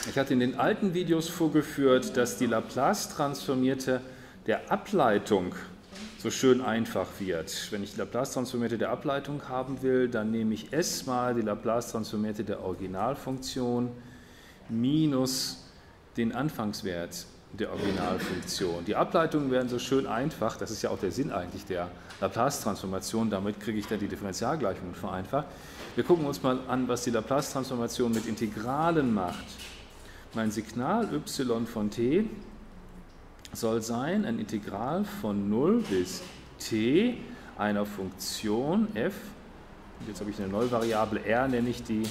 Ich hatte in den alten Videos vorgeführt, dass die Laplace-Transformierte der Ableitung so schön einfach wird. Wenn ich die Laplace-Transformierte der Ableitung haben will, dann nehme ich s mal die Laplace-Transformierte der Originalfunktion minus den Anfangswert der Originalfunktion. Die Ableitungen werden so schön einfach, das ist ja auch der Sinn eigentlich der Laplace-Transformation, damit kriege ich dann die Differentialgleichungen vereinfacht. Wir gucken uns mal an, was die Laplace-Transformation mit Integralen macht. Mein Signal y von t soll sein ein Integral von 0 bis t einer Funktion f, und jetzt habe ich eine neue Variable r, nenne ich die.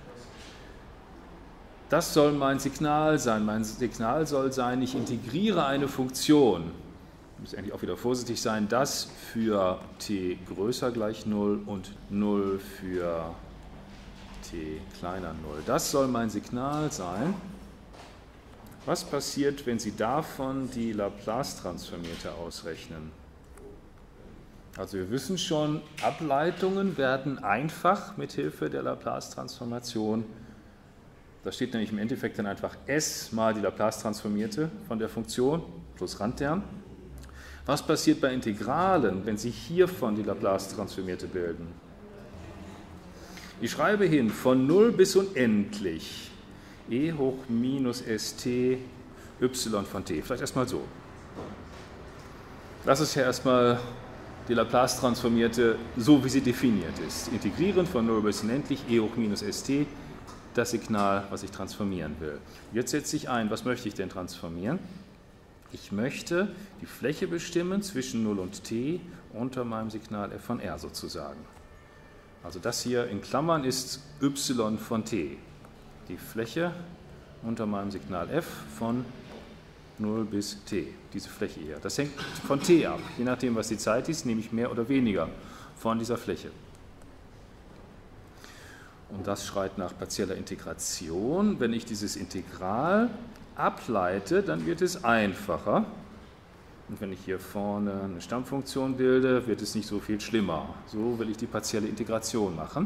Das soll mein Signal sein. Mein Signal soll sein, ich integriere eine Funktion. Ich muss eigentlich auch wieder vorsichtig sein, das für t größer gleich 0 und 0 für t kleiner 0. Das soll mein Signal sein. Was passiert, wenn Sie davon die Laplace-Transformierte ausrechnen? Also wir wissen schon, Ableitungen werden einfach mit Hilfe der Laplace-Transformation. Da steht nämlich im Endeffekt dann einfach s mal die Laplace-Transformierte von der Funktion plus Randterm. Was passiert bei Integralen, wenn Sie hiervon die Laplace-Transformierte bilden? Ich schreibe hin von 0 bis unendlich e hoch minus st y von t. Vielleicht erstmal so. Das ist ja erstmal die Laplace-Transformierte, so wie sie definiert ist. Integrieren von 0 bis unendlich e hoch minus st, das Signal, was ich transformieren will. Jetzt setze ich ein, was möchte ich denn transformieren? Ich möchte die Fläche bestimmen zwischen 0 und t unter meinem Signal f von r sozusagen. Also das hier in Klammern ist y von t. Die Fläche unter meinem Signal f von 0 bis t, diese Fläche hier. Das hängt von t ab. Je nachdem, was die Zeit ist, nehme ich mehr oder weniger von dieser Fläche. Und das schreit nach partieller Integration. Wenn ich dieses Integral ableite, dann wird es einfacher. Und wenn ich hier vorne eine Stammfunktion bilde, wird es nicht so viel schlimmer. So will ich die partielle Integration machen.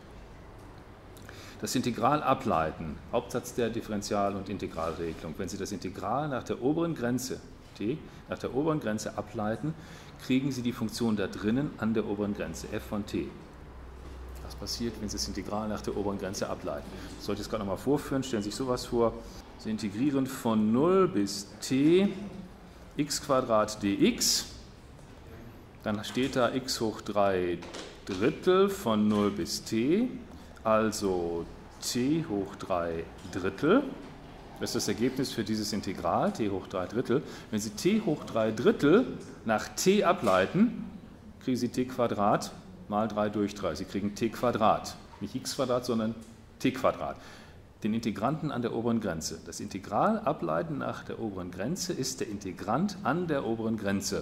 Das Integral ableiten, Hauptsatz der Differential- und Integralregelung. Wenn Sie das Integral nach der oberen Grenze, t, nach der oberen Grenze ableiten, kriegen Sie die Funktion da drinnen an der oberen Grenze, f von t. Was passiert, wenn Sie das Integral nach der oberen Grenze ableiten? Das sollte ich jetzt gerade nochmal vorführen. Stellen Sie sich sowas vor. Sie integrieren von 0 bis t x² dx. Dann steht da x hoch 3 Drittel von 0 bis t. Also t hoch 3 Drittel, das ist das Ergebnis für dieses Integral, t hoch 3 Drittel. Wenn Sie t hoch 3 Drittel nach t ableiten, kriegen Sie t² mal 3 durch 3. Sie kriegen t², nicht x², sondern t². Den Integranten an der oberen Grenze. Das Integral ableiten nach der oberen Grenze ist der Integrant an der oberen Grenze.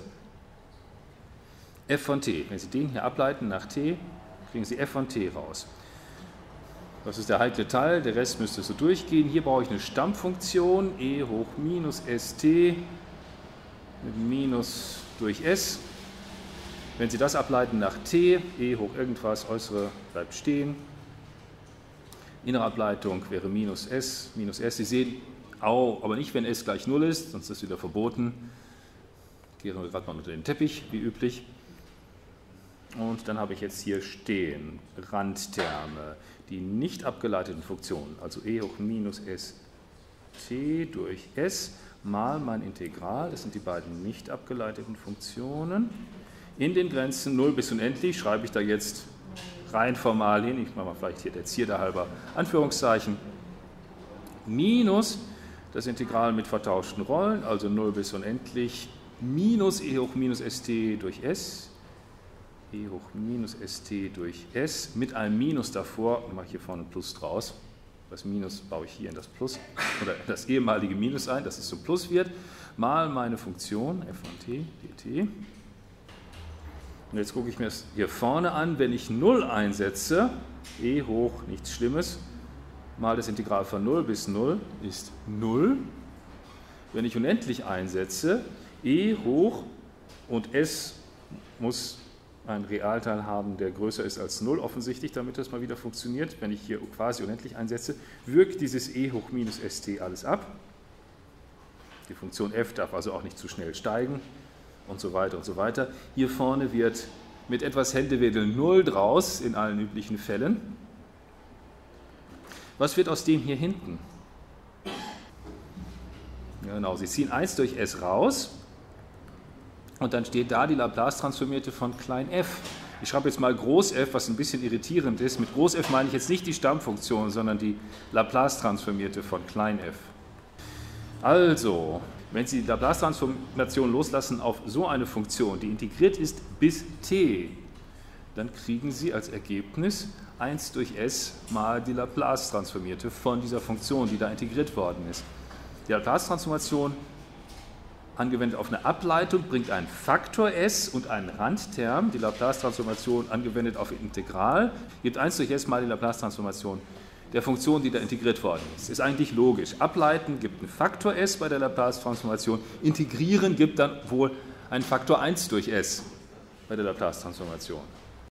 f von t. Wenn Sie den hier ableiten nach t, kriegen Sie f von t raus. Das ist der heikle Teil, der Rest müsste so durchgehen. Hier brauche ich eine Stammfunktion, e hoch minus st mit Minus durch s. Wenn Sie das ableiten nach t, e hoch irgendwas, äußere bleibt stehen. Innere Ableitung wäre minus s. Sie sehen, aber nicht, wenn s gleich 0 ist, sonst ist das wieder verboten. Gehen wir gerade mal unter den Teppich, wie üblich. Und dann habe ich jetzt hier stehen Randterme, die nicht abgeleiteten Funktionen, also e hoch minus st durch s mal mein Integral, das sind die beiden nicht abgeleiteten Funktionen. In den Grenzen 0 bis unendlich schreibe ich da jetzt rein formal hin, ich mache mal vielleicht hier der Zierde halber Anführungszeichen, minus das Integral mit vertauschten Rollen, also 0 bis unendlich, minus e hoch minus st durch s, e hoch minus st durch s, mit einem Minus davor, mache ich hier vorne ein Plus draus. Das Minus baue ich hier in das Plus, oder das ehemalige Minus ein, dass es zum Plus wird, mal meine Funktion f von t, dt. Und jetzt gucke ich mir das hier vorne an, wenn ich 0 einsetze, e hoch, nichts Schlimmes, mal das Integral von 0 bis 0 ist 0. Wenn ich unendlich einsetze, e hoch und s muss einen Realteil haben, der größer ist als 0, offensichtlich, damit das mal wieder funktioniert. Wenn ich hier quasi unendlich einsetze, wirkt dieses e hoch minus st alles ab. Die Funktion f darf also auch nicht zu schnell steigen und so weiter und so weiter. Hier vorne wird mit etwas Händewedeln 0 draus, in allen üblichen Fällen. Was wird aus dem hier hinten? Ja, genau, Sie ziehen 1 durch s raus und dann steht da die Laplace-Transformierte von klein f. Ich schreibe jetzt mal Groß F, was ein bisschen irritierend ist. Mit Groß F meine ich jetzt nicht die Stammfunktion, sondern die Laplace-Transformierte von klein f. Also, wenn Sie die Laplace-Transformation loslassen auf so eine Funktion, die integriert ist bis t, dann kriegen Sie als Ergebnis 1 durch s mal die Laplace-Transformierte von dieser Funktion, die da integriert worden ist. Die Laplace-Transformation angewendet auf eine Ableitung bringt einen Faktor s und einen Randterm. Die Laplace-Transformation angewendet auf Integral gibt 1 durch s mal die Laplace-Transformation der Funktion, die da integriert worden ist. Ist eigentlich logisch. Ableiten gibt einen Faktor s bei der Laplace-Transformation. Integrieren gibt dann wohl einen Faktor 1 durch s bei der Laplace-Transformation.